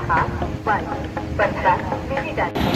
6:15 मिनिटांनी।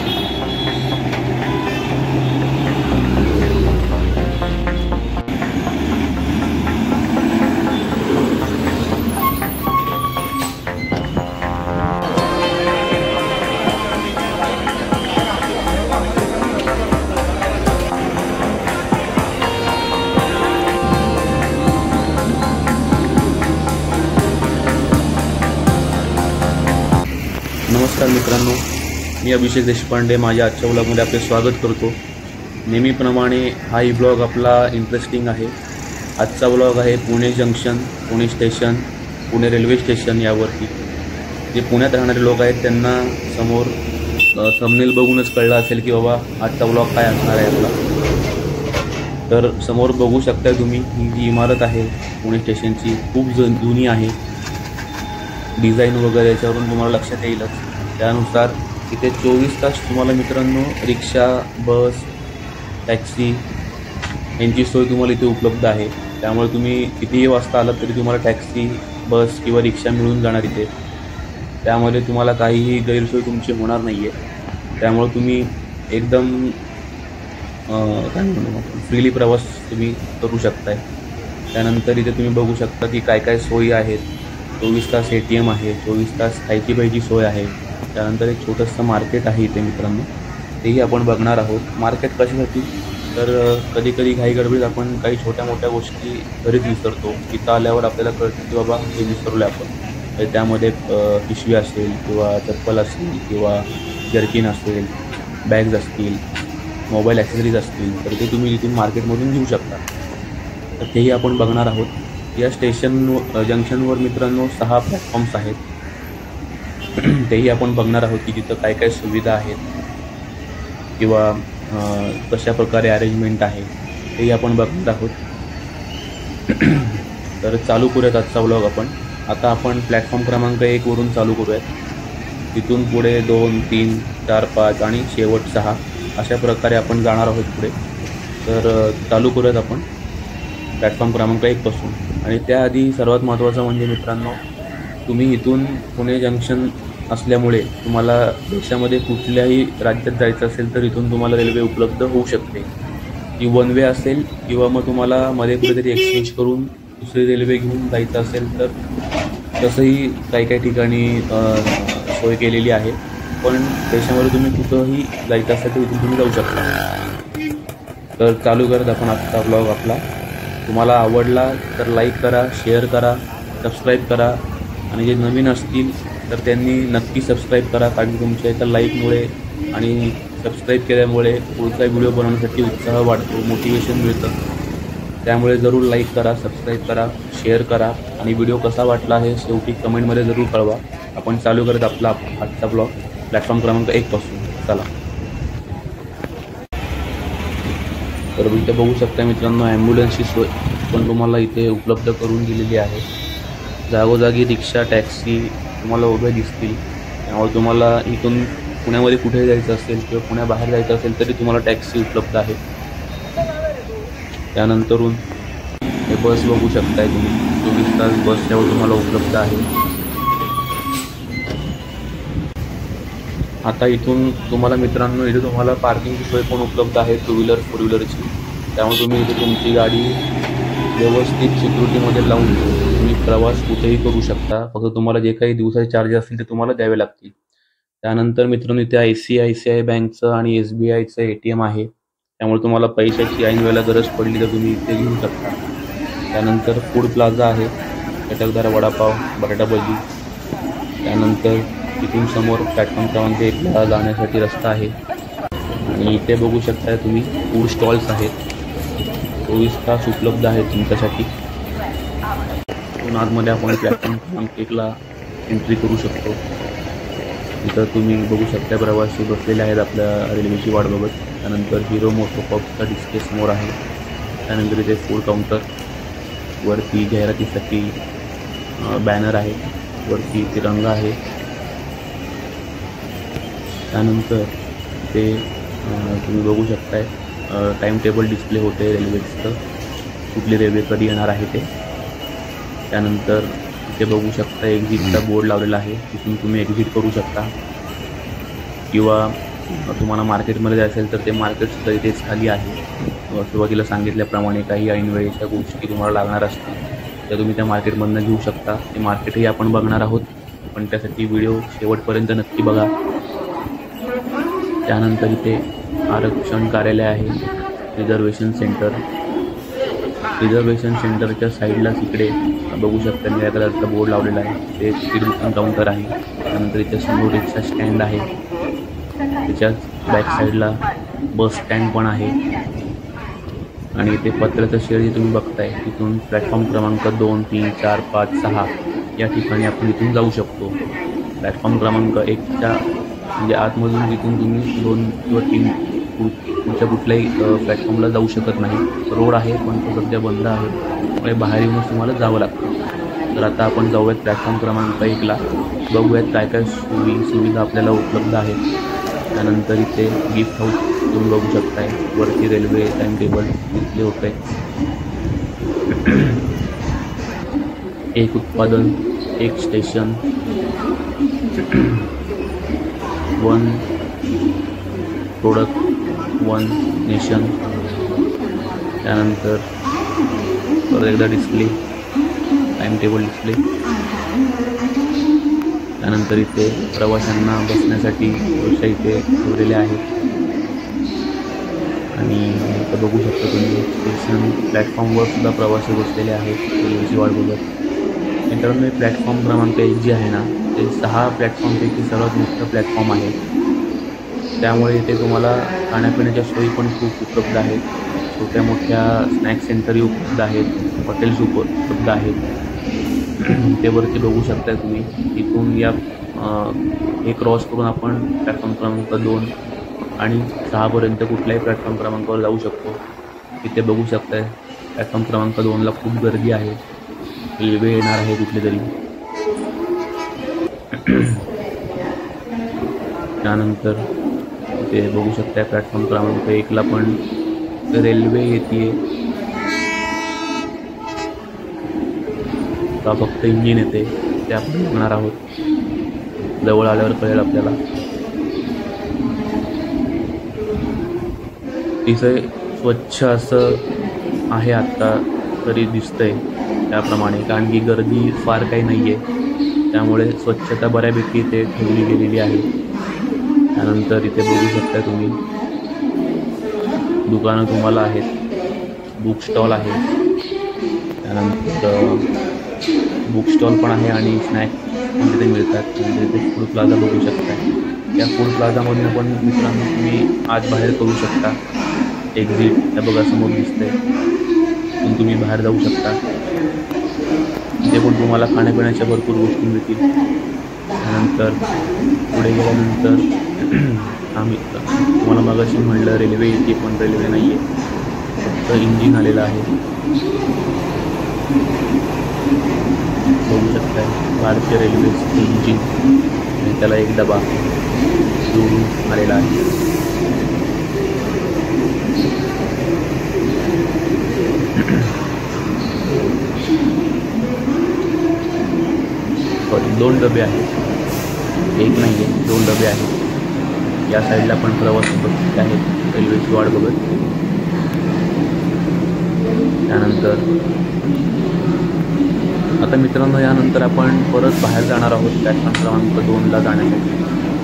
नमस्कार मित्रांनो, मी अभिषेक देशपांडे माझ्या आजच्या ब्लॉगमध्ये आपले स्वागत करतो। नेहमीप्रमाणे हा ई ब्लॉग आपला इंटरेस्टिंग आहे। आजचा ब्लॉग आहे Pune junction, Pune station, Pune railway station यावरती। जे पुण्यात राहणारे लोक आहेत त्यांना समोर थंबनेल बघूनच कळलं असेल की बाबा आजचा ब्लॉग काय असणार आहे आपला। तर समोर बघू शकता तुम्ही ही जी इमारत आहे पुणे स्टेशनची खूप जुनी आहे। डिझाईन वगैरे याच्यावरून तुम्हाला लक्षात येईलच। त्यानुसार इथे 24 तास तुम्हाला मित्रांनो रिक्षा, बस, टॅक्सी यांची सोय तुम्हाला इथे उपलब्ध आहे। त्यामुळे तुम्ही कितीही वाजता आलात तरी तुम्हाला टॅक्सी, बस किंवा रिक्षा मिळून जाणार इथे। त्यामध्ये तुम्हाला काहीही गैरसोय तुमची होणार नाही आहे। त्यामुळे तुम्ही एकदम काय म्हणू आपण फ्रीली प्रवास तुम्ही करू शकताय। त्यानंतर इथे तुम्ही बघू शकता की काय काय सोयी आहेत। 24 तास ATM आहे, 24 तास खायची प्यायची सोय आहे। त्यानंतर एक छोटंसं मार्केट आहे इथे मित्रांनो, तेही आपण बघणार आहोत। मार्केट कशासाठी तर कधी कधी घाई गडबडीत आपण काही छोट्या मोठ्या गोष्टी घरीच विसरतो। इथं आल्यावर आपल्याला कळतं की बाबा हे विसरलो आपण। तर त्यामध्ये पिशवी असेल किंवा चप्पल असेल किंवा जर्किन असेल, बॅग्स असतील, मोबाईल ॲक्सेसरीज असतील तर ते तुम्ही इथून मार्केटमधून घेऊ शकता। तर तेही आपण बघणार आहोत। या जंक्शनवर मित्रांनो 6 प्लॅटफॉर्म्स आहेत। तेही आपण बघणार आहोत की तिथं काय काय सुविधा आहेत किंवा कशा प्रकारे अरेंजमेंट आहे तेही आपण बघणार आहोत। तर चालू करूयात आजचा ब्लॉग आपण। आता आपण प्लॅटफॉर्म क्रमांक 1 वरून चालू करूयात। तिथून पुढे 2, 3, 4, 5 आणि शेवट 6 अशा प्रकारे आपण जाणार आहोत पुढे। तर चालू करूयात आपण प्लॅटफॉर्म क्रमांक 1 पासून। आणि त्याआधी सर्वात महत्त्वाचं म्हणजे मित्रांनो, तुम्ही इथून पुणे जंक्शन असल्यामुळे तुम्हाला देशामध्ये कुठल्याही राज्यात जायचं असेल तर इथून तुम्हाला रेल्वे उपलब्ध होऊ शकते। ती वन वे असेल किंवा मग तुम्हाला मध्ये कुठेतरी एक्सचेंज करून दुसरी रेल्वे घेऊन जायचं असेल तर तसंही काही ठिकाणी सोय केलेली आहे। पण देशामध्ये तुम्ही कुठंही जायचं असेल तर इथून तुम्ही जाऊ शकता। तर चालू करत आपण आजचा ब्लॉग आपला। तुम्हाला आवडला तर लाईक करा, शेअर करा, सबस्क्राईब करा आणि जे नवीन असतील तर त्यांनी नक्की सबस्क्राईब करा। कारण तुमच्या एका लाईकमुळे आणि सबस्क्राईब केल्यामुळे पुढचा व्हिडिओ बनवण्यासाठी उत्साह वाढतो, मोटिवेशन मिळतं। त्यामुळे जरूर लाईक करा, सबस्क्राईब करा, शेअर करा आणि व्हिडिओ कसा वाटला हे शेवटी कमेंटमध्ये जरूर कळवा। आपण चालू करत आपला आजचा ब्लॉग प्लॅटफॉर्म क्रमांक 1 पासून। चला, तर इथे बघू शकता मित्रांनो ॲम्ब्युलन्सची सोय पण तुम्हाला इथे उपलब्ध करून दिलेली आहे। जागोजागी रिक्षा, टॅक्सी तुम्हाला उभ्या दिसतील। त्यामुळे तुम्हाला इथून पुण्यामध्ये कुठे जायचं असेल किंवा पुण्याबाहेर जायचं असेल तरी तुम्हाला टॅक्सी उपलब्ध आहे। त्यानंतरून हे बस बघू शकताय तुम्ही, 24 तास बस सेवा तुम्हाला उपलब्ध आहे। आता इथून तुम्हाला मित्रांनो इथे तुम्हाला पार्किंगची सोय पण उपलब्ध आहे, 2 व्हीलर 4 व्हीलरची। त्यामुळे तुम्ही इथे तुमची गाडी व्यवस्थित सिक्युरिटीमध्ये लावून तुम्ही प्रवास कुठेही करू शकता। फक्त तुम्हाला जे काही दिवसाचे चार्जेस असतील ते तुम्हाला द्यावे लागतील। त्यानंतर मित्रांनो इथे ICICI बँकचं आणि SBIचं ATM आहे। त्यामुळे तुम्हाला पैशाची ऐन वेळेला गरज पडली तर तुम्ही इथे घेऊ शकता। त्यानंतर फूड प्लाझा आहे, चटकदार वडापाव, बटाटा भजी। त्यानंतर तिथून समोर प्लॅटफॉर्म क्रमांक 1ला जाण्यासाठी रस्ता आहे आणि इथे बघू शकता तुम्ही फूड स्टॉल्स आहेत, 24 तास उपलब्ध आहेत तुमच्यासाठी। आतमध्ये आपण प्लॅटफॉर्म क्रमांक 1ला एंट्री करू शकतो। इथं तुम्ही बघू शकता प्रवासी बसलेले आहेत आपल्या रेल्वेची वाट बघत। त्यानंतर हिरो मोटोकॉर्पचा डिस्प्ले समोर आहे। त्यानंतर इथे फूड काउंटर, वरती जाहिरातीसाठी बॅनर आहे, वरती तिरंगा आहे। त्यानंतर ते तुम्ही बघू शकताय टाइम टेबल डिस्प्ले होते रेल्वेचं, कुठली रेल्वे कधी येणार आहे ते। त्यानंतर इथे बघू शकता एक्झिटचा बोर्ड लावलेला आहे, तिथून तुम्ही एक्झिट करू शकता. किंवा तुम्हाला मार्केटमध्ये जायचं असेल तर ते मार्केटसुद्धा इथेच खाली आहे. सुरुवातीला सांगितल्याप्रमाणे काही ऐनवेळेच्या गोष्टी तुम्हाला लागणार असतील त्या तुम्ही त्या मार्केटमधून घेऊ शकता. ते मार्केटही आपण बघणार आहोत, पण त्यासाठी व्हिडिओ शेवटपर्यंत नक्की बघा. त्यानंतर इथे आरक्षण कार्यालय आहे, रिझर्वेशन सेंटर. रिझर्वेशन सेंटरच्या साईडलाच इकडे बघू शकता निळ्या कलरचा बोर्ड लावलेला आहे, ते तिकीट बुकिंग काउंटर आहे. त्यानंतर इथे समोर रिक्षा स्टँड आहे, त्याच्याच बॅक साईडला बस स्टँड पण आहे. आणि इथे पत्र्याचं शेड जे तुम्ही बघताय तिथून प्लॅटफॉर्म क्रमांक 2, 3, 4, 5, 6 या ठिकाणी आपण इथून जाऊ शकतो. प्लॅटफॉर्म क्रमांक 1च्या म्हणजे आतमधून तिथून तुम्ही 2 किंवा 3 पुढच्या कुठल्याही प्लॅटफॉर्मला जाऊ शकत नाही. रोड आहे पण तो सध्या बंद आहे, त्यामुळे बाहेर येऊनच तुम्हाला जावं लागतं. तर आता आपण जाऊयात प्लॅटफॉर्म क्रमांक 1ला, बघूयात काय काय सुविधा आपल्याला उपलब्ध आहेत. त्यानंतर इथे गिफ्ट हाऊस तुम्ही बघू शकताय, वरती रेल्वे टाईम टेबल दिसले होते. एक उत्पादन एक स्टेशन, 1 प्रोडक्ट 1 नेशन. त्यानंतर परत एकदा डिस्प्ले, टाईम टेबल डिस्प्ले. त्यानंतर इथे प्रवाशांना बसण्यासाठी खुर्च्या इथे ठेवलेल्या आहेत. आणि इथं बघू शकता तुम्ही स्टेशन प्लॅटफॉर्मवर सुद्धा प्रवासी बसलेले आहेत रेल्वेची वाट बघत. मित्रांनो, प्लॅटफॉर्म क्रमांक 1 जे आहे ना ते 6 प्लॅटफॉर्मपैकी सर्वात मोठं प्लॅटफॉर्म आहे. त्यामुळे इथे तुम्हाला खाण्यापिण्याच्या सोयी पण खूप उपलब्ध आहेत. छोट्या मोठ्या स्नॅक्स सेंटरही उपलब्ध आहेत, हॉटेल्स उपलब्ध आहेत. ते वरती बघू शकता तुम्ही. इथून या हे क्रॉस करून आपण प्लॅटफॉर्म क्रमांक 2 आणि 6पर्यंत कुठल्याही प्लॅटफॉर्म क्रमांकावर जाऊ शकतो. इथे बघू शकताय प्लॅटफॉर्म क्रमांक 2ला खूप गर्दी आहे, रेल्वे येणार आहे कुठली तरी. त्यानंतर इथे बघू शकता प्लॅटफॉर्म क्रमांक 1ला पण रेल्वे येते. का फक्त इंजिन येते ते आपण बघणार आहोत, जवळ आल्यावर कळेल आपल्याला. तिथे स्वच्छ असं आहे आत्ता तरी दिसतंय त्याप्रमाणे, कारण की गर्दी फार काही नाही आहे, त्यामुळे स्वच्छता बऱ्यापैकी इथे ठेवली गेलेली आहे. त्यानंतर इथे बघू शकता तुम्ही दुकानं तुम्हाला आहेत, बुक स्टॉल आहे. त्यानंतर बुक स्टॉल पण आहे आणि स्नॅक पण तिथे मिळतात. म्हणजे इथे फूड प्लाझा बघू शकता. या फूड प्लाझामधून पण मित्रांनो तुम्ही आत बाहेर करू शकता. एक्झिट त्या बघा समोर दिसतंय, पण तुम्ही बाहेर जाऊ शकता. तिथे पण तुम्हाला खाण्यापिण्याच्या भरपूर गोष्टी मिळतील. त्यानंतर पुढे गेल्यानंतर आम्ही तुम्हाला मगाशी म्हणलं रेल्वे येते, पण रेल्वे नाही आहे, फक्त इंजिन आलेलं आहे. बघू शकता भारतीय रेल्वेचं इंजिन आणि त्याला एक डबा जोडून आलेला आहे. सॉरी, 2 डबे आहेत, एक नाही आहे, 2 डबे आहेत. या साईडला पण प्रवासी बसलेले आहेत रेल्वेची वाट बघत. त्यानंतर आता मित्रांनो यानंतर आपण परत बाहेर जाणार आहोत प्लॅटफॉर्म क्रमांक 2ला जाण्यासाठी.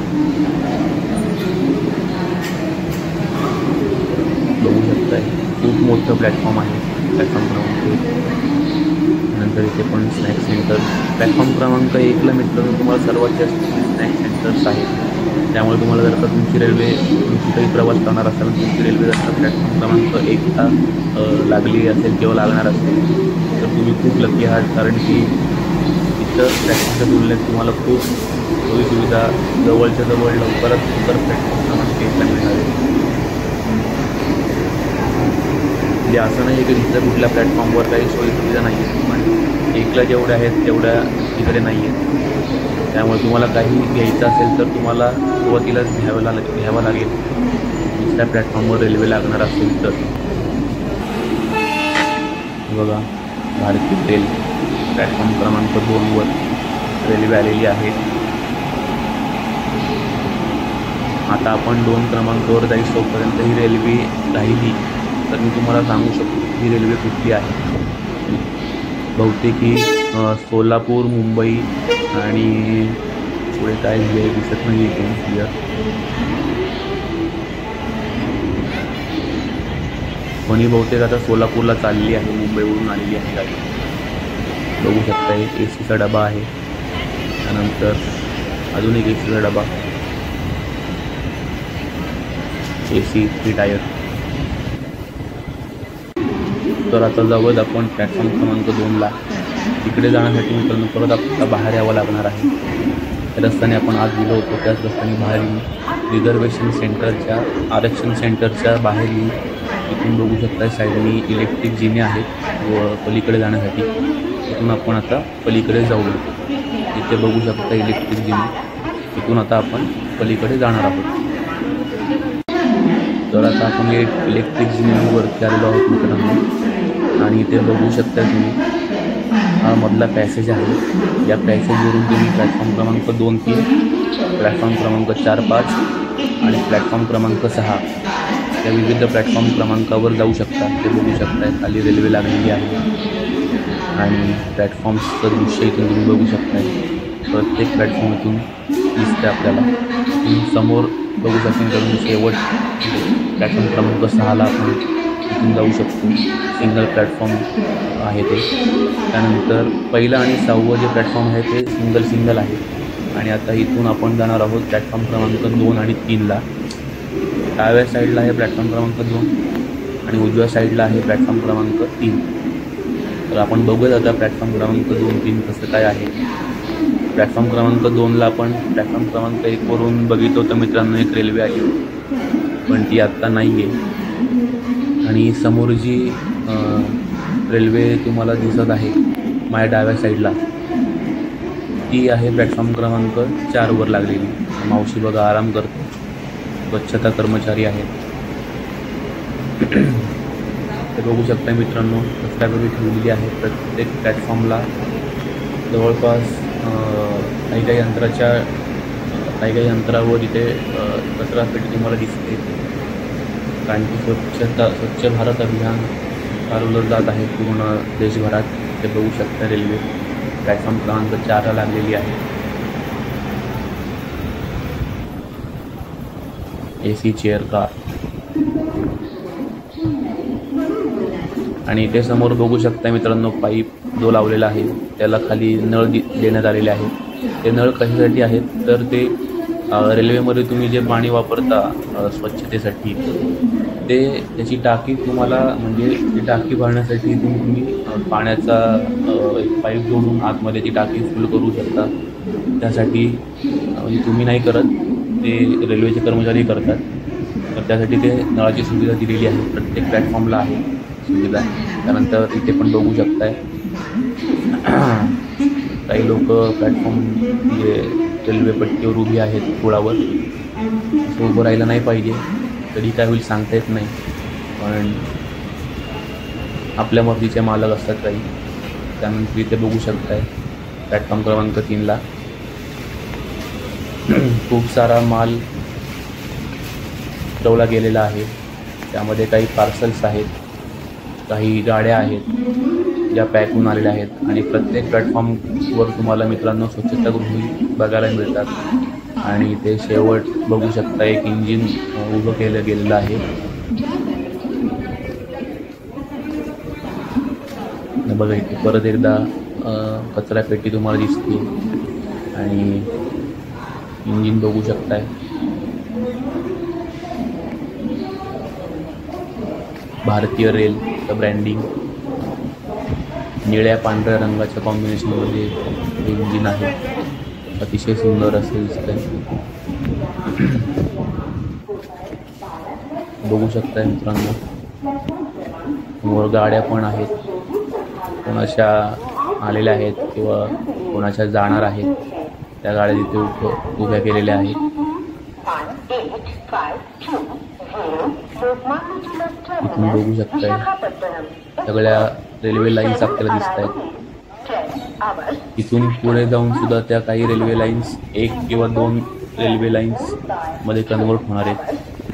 बघू शकताय खूप मोठं प्लॅटफॉर्म आहे प्लॅटफॉर्म क्रमांक 1. नंतर इथे पण स्नॅक सेंटर. प्लॅटफॉर्म क्रमांक 1ला मित्रांनो तुम्हाला सर्वात जास्त स्नॅक सेंटर्स आहेत. त्यामुळे तुम्हाला जर का तुमची रेल्वे कुठेही प्रवास करणार असाल, तुमची रेल्वे जर का प्लॅटफॉर्म क्रमांक 1ला लागली असेल किंवा लागणार असेल तर तुम्ही खूप लकी आहात, कारण की इतर प्लॅटफॉर्मच्या तुलनेत तुम्हाला खूप सोयीसुविधा जवळच्या जवळ लवकरात लवकर प्लॅटफॉर्म क्रमांक 1ला मिळणार आहे. म्हणजे असं नाही आहे की दुसऱ्या कुठल्या प्लॅटफॉर्मवर काही सोयीसुविधा नाही आहेत, पण 1ला जेवढ्या आहेत तेवढ्या तिकडे नाही आहेत. त्यामुळे तुम्हाला काही घ्यायचं असेल तर तुम्हाला सुरुवातीलाच घ्यावं लागेल दुसऱ्या प्लॅटफॉर्मवर रेल्वे लागणार असेल तर. बघा भारतीय रेल प्लॅटफॉर्म क्रमांक 2वर रेल्वे आलेली आहे. आता आपण 2 क्रमांकावर जाईस्तोपर्यंत ही रेल्वे राहिली तर मी तुम्हाला सांगू शकतो ही रेल्वे कुठली आहे. बहुतेक ही सोलापूर, मुंबई आणि पुढे काय लिहिले दिसत नाही इथे क्लिअर. पण ही बहुतेक आता सोलापूरला चालली आहे, मुंबईवरून आलेली आहे गाडी. बघू शकता एक AC चा डबा आहे, त्यानंतर अजून एक AC चा डबा, AC 3 टायर. तर आता जाऊयात आपण प्लॅटफॉर्म क्रमांक 2ला. तिकडे जाण्यासाठी मित्रांनो परत आपल्याला बाहेर यावं लागणार आहे. त्या रस्त्याने आपण आज गेलो होतो त्याच रस्त्याने बाहेर येऊन रिझर्वेशन सेंटरच्या, आरक्षण सेंटरच्या बाहेर येऊन इथून बघू शकता साईडनी इलेक्ट्रिक जिने आहेत व पलीकडे जाण्यासाठी. इथून आपण आता पलीकडे जाऊया. इथे बघू शकता इलेक्ट्रिक जिने. इथून आता आपण पलीकडे जाणार आहोत. तर आता आपण इलेक्ट्रिक जिन्यावरती आलेलो आहोत मित्रांनो. आणि इथे बघू शकता तुम्ही हा मधला पॅसेज आहे. या पॅसेजवरून तुम्ही प्लॅटफॉर्म क्रमांक 2, 3, प्लॅटफॉर्म क्रमांक 4, 5 आणि प्लॅटफॉर्म क्रमांक 6 या विविध प्लॅटफॉर्म क्रमांकावर जाऊ शकता. ते बघू शकता खाली रेल्वे लागलेली आहे आणि प्लॅटफॉर्म्सचं दृश्य इथून तुम्ही बघू शकता. प्रत्येक प्लॅटफॉर्म इथून दिसते आपल्याला. समोर बघू शकता करून शेवट प्लॅटफॉर्म क्रमांक 6ला आपण इथून जाऊ शकतो. सिंगल प्लॅटफॉर्म आहे ते. त्यानंतर पहिलं आणि 6वं जे प्लॅटफॉर्म आहे ते सिंगल आहे. आणि आता इथून आपण जाणार आहोत प्लॅटफॉर्म क्रमांक 2 आणि 3ला. डाव्या साईडला आहे प्लॅटफॉर्म क्रमांक 2 आणि उजव्या साईडला आहे प्लॅटफॉर्म क्रमांक 3. तर आपण बघूयात आता प्लॅटफॉर्म क्रमांक 2, 3 कसं काय आहे. प्लॅटफॉर्म क्रमांक 2ला आपण प्लॅटफॉर्म क्रमांक 1वरून बघितलं होतं मित्रांनो एक रेल्वे आली, पण ती आत्ता नाही आहे. आणि समोर जी रेल्वे तुम्हाला दिसत आहे माझ्या डाव्या साईडला ती आहे प्लॅटफॉर्म क्रमांक 4वर लागलेली. मावशी बघा आराम करते, स्वच्छता कर्मचारी आहेत. ते बघू शकता मित्रांनो कचरापेटी ठेवलेली आहे प्रत्येक प्लॅटफॉर्मला. जवळपास काही अंतरावर इथे कचरापेटी तुम्हाला दिसते. कारण की स्वच्छ भारत अभियान चालवलं जात आहे पूर्ण देशभरात. ते बघू शकता रेल्वे प्लॅटफॉर्म क्रमांक 4ला लागलेली आहे. AC chair car. आणि इथे समोर बघू शकता मित्रांनो पाईप जो लावलेला आहे त्याला खाली नळ देण्यात आलेले आहे. ते नळ कशासाठी आहेत तर ते रेल्वेमध्ये तुम्ही जे पाणी वापरता स्वच्छतेसाठी ते त्याची टाकी तुम्हाला म्हणजे ती टाकी भरण्यासाठी तुम्ही पाण्याचा एक पाईप जोडून आतमध्ये ती टाकी फुल करू शकता. त्यासाठी म्हणजे तुम्ही नाही करत, ते रेल्वेचे कर्मचारी करतात. तर त्यासाठी ते नळाची सुविधा दिलेली आहे. प्रत्येक प्लॅटफॉर्मला आहे सुविधा. त्यानंतर इथे पण बघू शकताय काही लोक प्लॅटफॉर्म म्हणजे रेल्वे पट्टीवर उभी आहेत पुलावर. असं उभं राहायला नाही पाहिजे, कधी काय होईल सांगता येत नाही, पण आपल्या मर्जीचे मालक असतात काही. त्यानंतर इथे बघू शकताय प्लॅटफॉर्म क्रमांक 3ला खूप सारा माल ठेवला गेलेला आहे. त्यामध्ये काही पार्सल्स आहेत, काही गाड्या आहेत ज्या पॅक होऊन आलेल्या आहेत. आणि प्रत्येक प्लॅटफॉर्मवर तुम्हाला मित्रांनो स्वच्छतागृही बघायला मिळतात. आणि ते शेवट बघू शकता एक इंजिन उभं केलं गेलेलं आहे. बघा इथे परत एकदा कचरापेटी तुम्हाला दिसते आणि इंजिन बघू शकताय. भारतीय रेलचं ब्रँडिंग निळ्या पांढऱ्या रंगाच्या कॉम्बिनेशनमध्ये हे इंजिन आहे. अतिशय सुंदर असं दिसतंय. बघू शकताय मित्रांनो समोर गाड्या पण आहेत, कोणाच्या आलेल्या आहेत किंवा कोणाच्या जाणार आहेत. त्या गाड्या तिथे उभ्या केलेल्या आहेत. इथून बघू शकताय सगळ्या रेल्वे लाईन्स आपल्याला दिसत आहेत. इथून पुढे जाऊन सुद्धा त्या काही रेल्वे लाईन्स 1 किंवा 2 रेल्वे लाईन्स मध्ये कन्वर्ट होणार आहेत.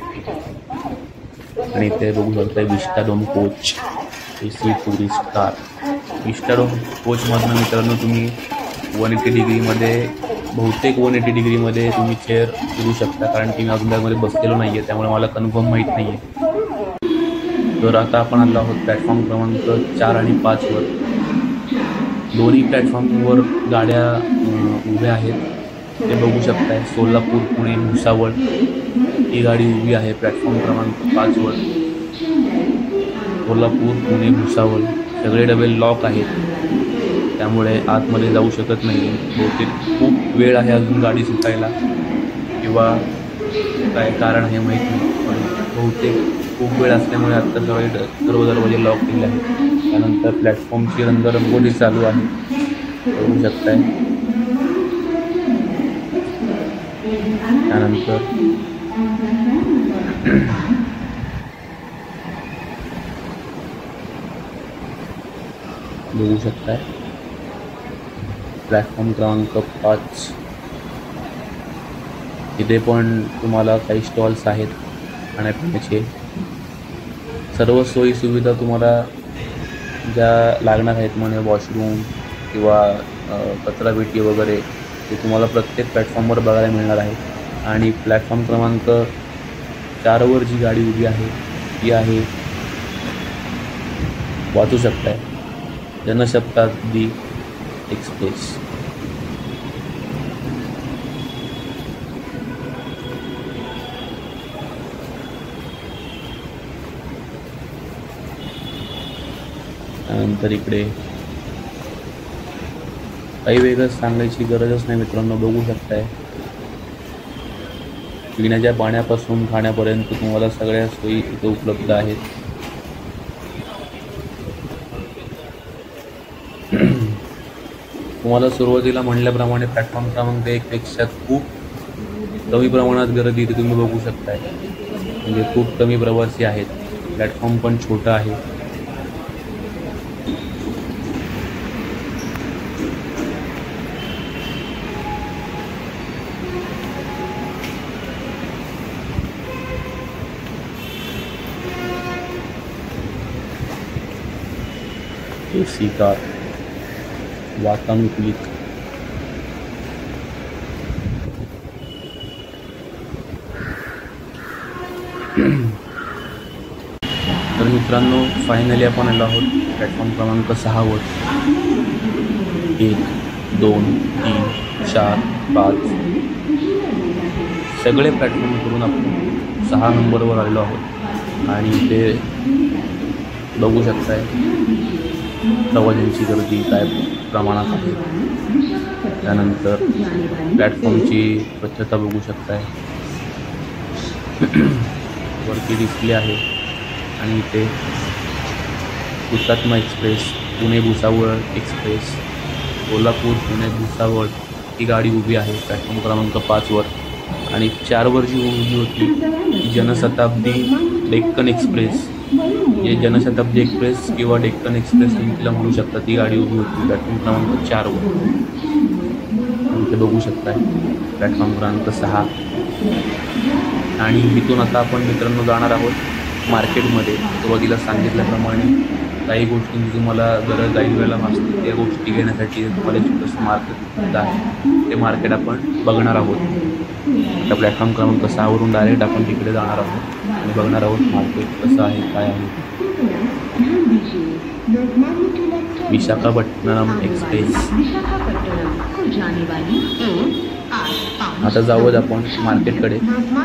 आणि ते बघू शकता vistadome coach AC tourist car. Vistadome कोचमधनं मित्रांनो तुम्ही 180 डिग्रीमध्ये बहुतेक 180 डिग्रीमध्ये तुम्ही चेअर फिरू शकता, कारण की मी अजून त्यामध्ये बसलेलो नाही आहे, त्यामुळे मला कन्फर्म माहीत नाही आहे. तर आता आपण आलो आहोत प्लॅटफॉर्म क्रमांक 4 आणि 5 वर. दोन्ही प्लॅटफॉर्मवर गाड्या उभ्या आहेत. ते बघू शकताय सोलापूर पुणे भुसावळ ही गाडी उभी आहे प्लॅटफॉर्म क्रमांक 5 वर. सोलापूर पुणे भुसावळ सगळे डबे लॉक आहेत, त्यामुळे आतमध्ये जाऊ शकत नाही. बहुतेक खूप वेळ आहे अजून गाडी सुटायला, किंवा काय कारण आहे माहीत नाही, पण बहुतेक खूप वेळ असल्यामुळे आत्ता सर्व दरवाजे लॉक केले आहेत. त्यानंतर प्लॅटफॉर्मची रंगरंगोली चालू आहे, बघू शकताय. त्यानंतर बघू शकताय प्लॅटफॉर्म क्रमांक 5. इथे पण तुम्हाला काही स्टॉल्स आहेत खाण्यापिण्याचे. सर्व सोयी सुविधा तुम्हाला ज्या लागणार आहेत, म्हणजे वॉशरूम किंवा कचरापेटी वगैरे, ते तुम्हाला प्रत्येक प्लॅटफॉर्मवर बघायला मिळणार आहे. आणि प्लॅटफॉर्म क्रमांक 4 वर जी गाडी उभी आहे ती आहे, वाचू शकताय, जनशताब्दी एक्सप्रेस. त्यानंतर इकडे काही वेगळं सांगायची गरजच नाही मित्रांनो, बघू शकताय पिण्याच्या पाण्यापासून खाण्यापर्यंत तुम्हाला सगळ्या सोयी इथे उपलब्ध आहेत. तुम्हाला सुरुवातीला म्हणल्याप्रमाणे प्लॅटफॉर्म क्रमांक 1 पेक्षा खूप कमी प्रमाणात गर्दी इथे तुम्ही बघू शकताय, म्हणजे खूप कमी प्रवासी आहेत. प्लॅटफॉर्म पण छोटा आहे. AC कार वातानुकूलित. तर मित्रांनो फायनली आपण आलो आहोत प्लॅटफॉर्म क्रमांक 6 वर. 1 2 3 4 5 सगळे प्लॅटफॉर्म करून आपण 6 नंबरवर आलेलो आहोत. आणि ते बघू शकताय प्रवाशांची गर्दी काय प्रमाणात आहे. त्यानंतर प्लॅटफॉर्मची स्वच्छता बघू शकताय, वरती डिस्प्ले आहे. आणि इथे हुतात्मा एक्सप्रेस, पुणे भुसावळ एक्सप्रेस, सोलापूर पुणे भुसावळ ही गाडी उभी आहे प्लॅटफॉर्म क्रमांक 5 वर. आणि 4 वर जी उभी होती ती जनशताब्दी डेक्कन एक्सप्रेस, जे जनशताब्दी एक्सप्रेस किंवा डेक्कन एक्सप्रेस तुम्ही तिला म्हणू शकता, ती गाडी उभी होती प्लॅटफॉर्म क्रमांक 4 वर. इथे बघू शकताय प्लॅटफॉर्म क्रमांक 6. आणि इथून आता आपण मित्रांनो जाणार आहोत मार्केटमध्ये. सुरुवातीला सांगितल्याप्रमाणे काही गोष्टींची तुम्हाला गरज काही वेळेला असते, त्या गोष्टी घेण्यासाठी तुम्हाला छोटंसं मार्केट उपलब्ध आहे, ते मार्केट आपण बघणार आहोत. आता प्लॅटफॉर्म क्रमांक 6 वरून डायरेक्ट आपण तिकडे जाणार आहोत आणि बघणार आहोत मार्केट कसं आहे काय आहे. विशाखापट्टणम एक्सप्रेस. आता जाऊयात आपण मार्केटकडे.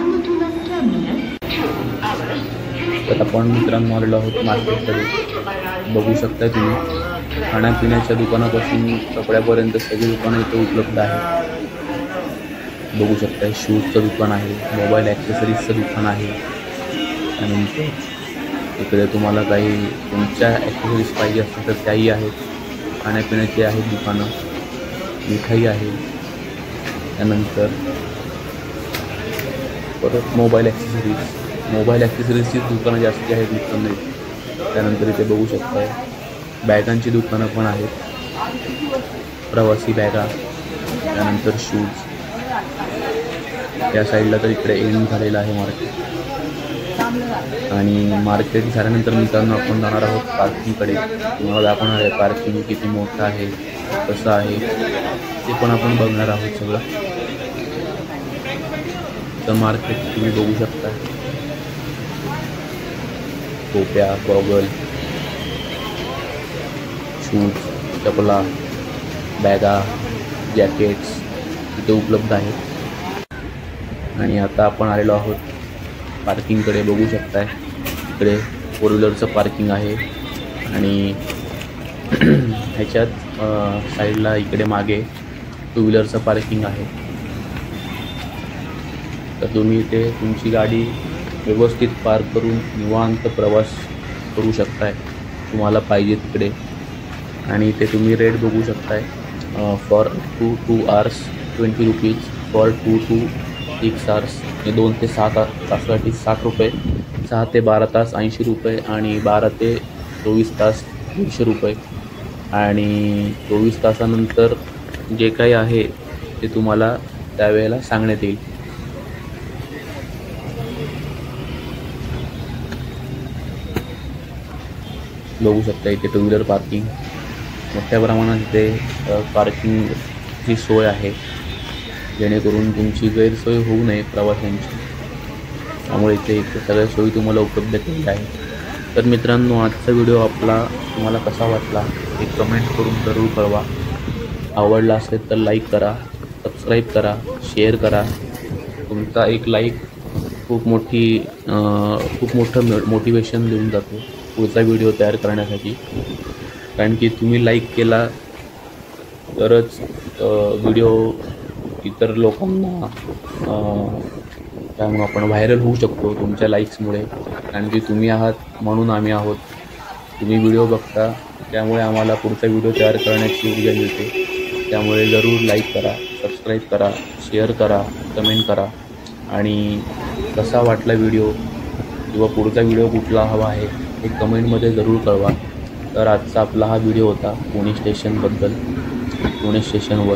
तर आपण मित्रांनो आलेलो आहोत मार्केटकडे. बघू शकताय तुम्ही खाण्यापिण्याच्या दुकानापासून कपड्यापर्यंत सगळी दुकानं इथे उपलब्ध आहेत. बघू शकताय शूजचं दुकान आहे, मोबाईल ॲक्सेसरीजचं दुकान आहे. त्यानंतर इकडे तुम्हाला काही तुमच्या ॲक्सेसरीज पाहिजे असतील तर त्याही आहेत. खाण्यापिण्याचे आहेत दुकानं, मिठाई आहे. त्यानंतर परत मोबाईल ॲक्सेसरीजची दुकानं जास्ती आहेत मित्रांनो. त्यानंतर इथे बघू शकताय बॅगांची दुकानं पण आहेत. प्रवासी बॅगा, त्यानंतर शूज. त्या साईडला तर इकडे एंड झालेलं आहे मार्केट. आणि मार्केट झाल्यानंतर मित्रांनो आपण जाणार आहोत पार्किंगकडे. तुम्हाला दाखवणार आहे पार्किंग किती मोठं आहे, कसं आहे ते पण आपण बघणार आहोत सगळं. तर मार्केट तुम्ही बघू शकता. टोप्या, गॉगल, शूज, चपला, बॅगा, जॅकेट्स इथे उपलब्ध आहेत. आणि आता आपण आलेलो आहोत पार्किंगकडे. बघू शकताय इकडे 4 व्हीलरचं पार्किंग आहे आणि ह्याच्यात साईडला इकडे मागे 2 व्हीलरचं पार्किंग आहे. तर तुम्ही इथे तुमची गाडी व्यवस्थित पार्क करून निवांत प्रवास करू शकताय तुम्हाला पाहिजे तिकडे. आणि इथे तुम्ही रेट बघू शकताय. For 2 hours 20 rupees, for 2 to 6 hours 2 ते 7 तासासाठी 60 रुपये, 6 ते 12 तास 80 रुपये आणि 12 ते 24 तास 100 रुपये. आणि 24 तासानंतर जे काही आहे ते तुम्हाला त्यावेळेला सांगण्यात येईल. बघू शकता इथे 2 व्हीलर पार्किंग मोठ्या प्रमाणात इथे पार्किंगची सोय आहे, जेणेकरून तुमची गैरसोय होऊ नये प्रवाशांची. त्यामुळे इथे सगळ्या सोयी तुम्हाला उपलब्ध केलेल्या आहेत. तर मित्रांनो, आजचा व्हिडिओ आपला तुम्हाला कसा वाटला हे कमेंट करून जरूर कळवा. आवडला असेल तर लाईक करा, सबस्क्राईब करा, शेअर करा. तुमचा एक लाईक खूप मोठं मोटिवेशन देऊन जातो पुढचा व्हिडिओ तयार करण्यासाठी. कारण की तुम्ही लाईक केला तरच व्हिडिओ इतर लोकांना त्यामुळे आपण व्हायरल होऊ शकतो तुमच्या लाईक्समुळे. कारण की तुम्ही आहात म्हणून आम्ही आहोत. तुम्ही व्हिडिओ बघता त्यामुळे आम्हाला पुढचा व्हिडिओ तयार करण्याची ऊर्जा मिळते. त्यामुळे जरूर लाईक करा, सबस्क्राईब करा, शेअर करा, कमेंट करा. आणि कसा वाटला व्हिडिओ किंवा पुढचा व्हिडिओ कुठला हवा आहे हे कमेंटमध्ये जरूर कळवा. तर आजचा आपला हा व्हिडिओ होता पुणे स्टेशनबद्दल, पुणे स्टेशनवर.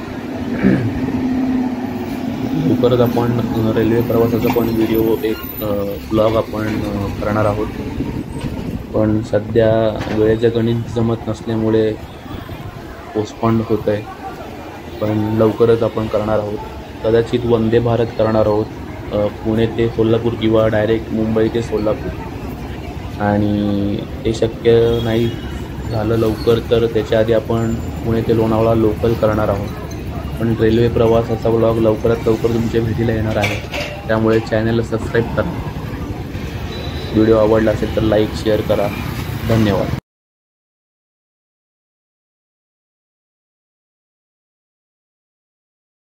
लवकरच आपण रेल्वे प्रवासाचा पण व्हिडिओ एक ब्लॉग आपण करणार आहोत. पण सध्या वेळेचं गणित जमत नसल्यामुळे पोस्टपोन होतं आहे. पण लवकरच आपण करणार आहोत. कदाचित वंदे भारत करणार आहोत, पुणे ते सोलापूर किंवा डायरेक्ट मुंबई ते सोलापूर. आणि ते शक्य नाही झालं लवकर तर त्याच्या आधी आपण पुणे ते लोणावळा लोकल करणार आहोत. पण रेल्वे प्रवासाचा व्लॉग लवकरात लवकर तुमच्या भेटीला येणार आहे. त्यामुळे चॅनलला सबस्क्राईब करा. व्हिडिओ आवडला असेल तर लाईक शेअर करा. धन्यवाद.